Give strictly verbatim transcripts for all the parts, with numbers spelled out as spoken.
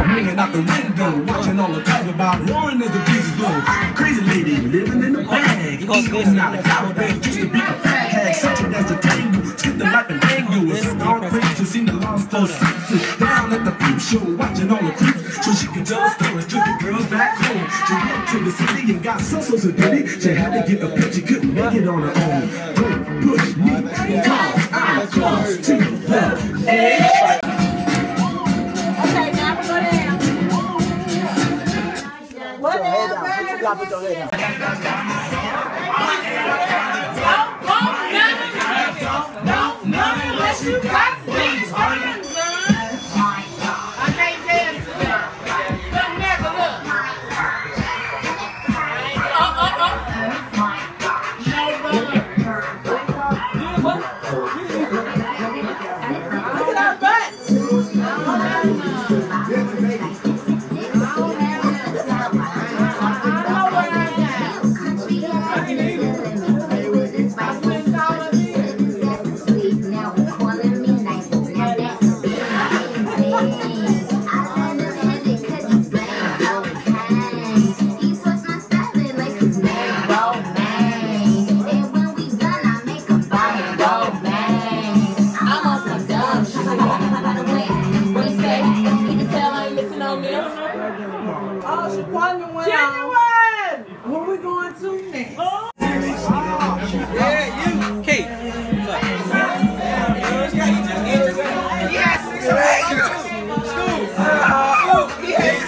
hanging out the window, watching all the talk about roaring as the breezes blow. Crazy lady living in the bag, eating out of flower bag just to be a fat hag, such as the tangle, skip the life and angle. It's all crazy to see the lost her senses down at the peep show, watching all the creeps, so she could tell a story to the girls back home. She went to the city and got so so so dirty. She had to get a pet, she couldn't make it on her own. Don't push me, cause I'm close to the edge. Okay, now we go down. What the hell, baby? You gotta put your head down. Don't, don't, don't, don't, unless you got these hands, son. I can't dance to that. Look, never look. Uh, uh, uh. No, no, no. Look at our butts. What we going to next? Oh. Yeah, you. Kate. Yes. School. Yes.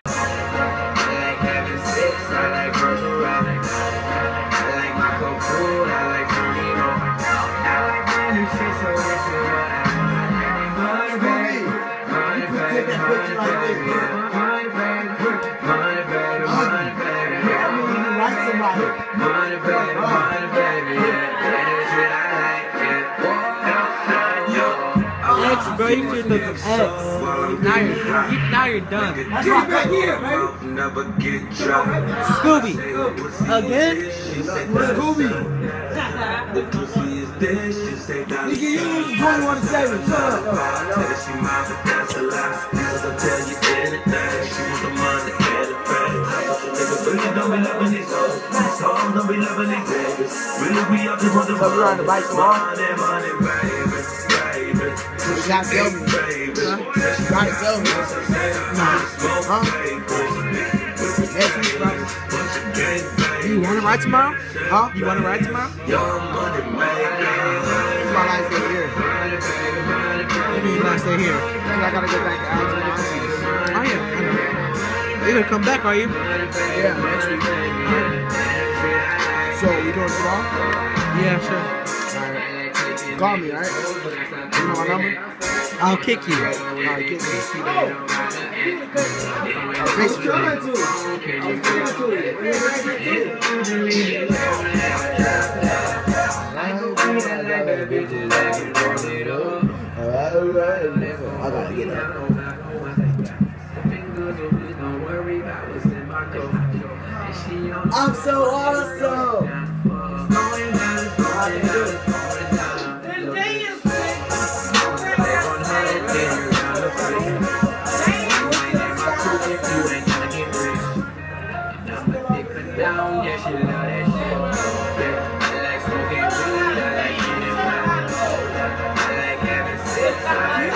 Money, baby, money, baby, yeah. That is what I like, yeah. X, bro, you did the X. Now you're, now you're done. That's right back here, baby. Never get drunk. Scooby. Again? Scooby. The pussy is dead, she say that. Nigga, you use twenty-one to seven. Shut up. She mind, but that's a lie. Cause I'll tell you anything. She want the money, anything. Nigga, really don't be loving these hoes. These hoes don't be loving these babies. Really, we up to want the So you're on the bike tomorrow? money, money, baby, baby. You gotta tell me. Baby, You gotta tell me. Huh? Next week, bro. You want to ride tomorrow? Huh? You want to ride tomorrow? Your money, baby. It's my last day here. Maybe you last day here. I gotta go back to Alabama. Oh, yeah, I know. You're going to come back, are you? Yeah, next week. So, we doing tomorrow? Yeah, sure. Alright. Call me, alright? You know my number? I'll kick you. Alright, get me. I'll face you. I gotta get that. I'm so awesome. Down, yeah, she love that shit. I like smoking weed, I like eating money. I like having sex, I like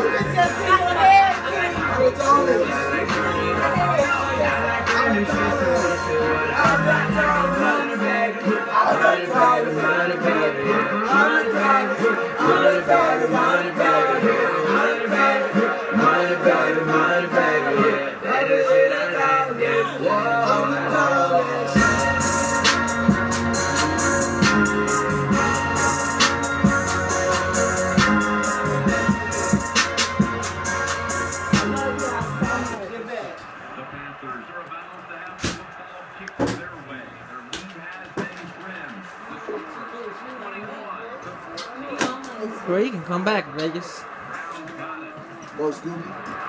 Bro, you can come back, Vegas. Go, Scooby.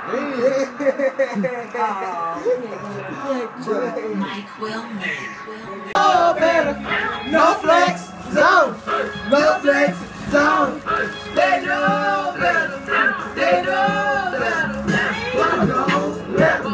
Mike will make. Oh, better. No flex zone. No flex zone. They know better. They know better. Wanna go,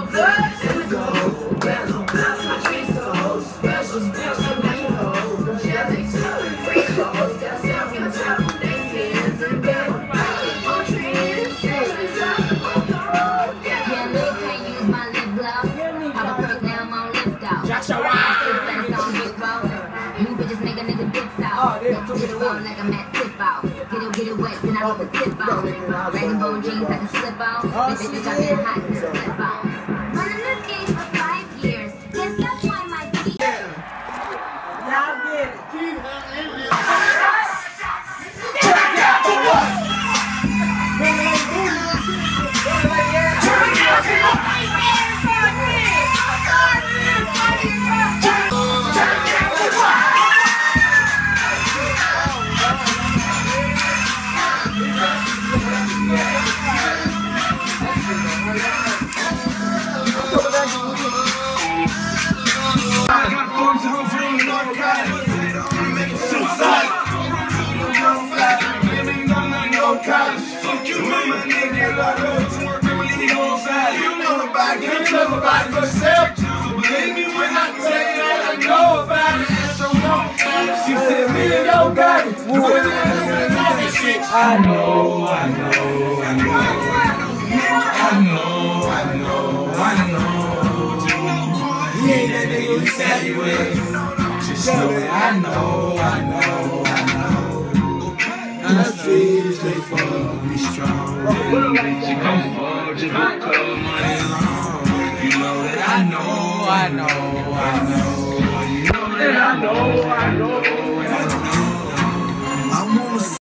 like a tip on. Rainbow jeans that can slip on. They bitches I've been hot since flip phones. Running this game for five years. Guess that's why my feet. Y'all get it. About yourself, believe me when I tell you that I know about it. So long, she said, me and your guy, I know, I know, I know, I know, I know, I know. He ain't that nigga you said he was. Just know that I know, I know, I know. And I feel they fuck me strong. She come forward just because money long. You know that I know, I know, I know. You know that I know, I know.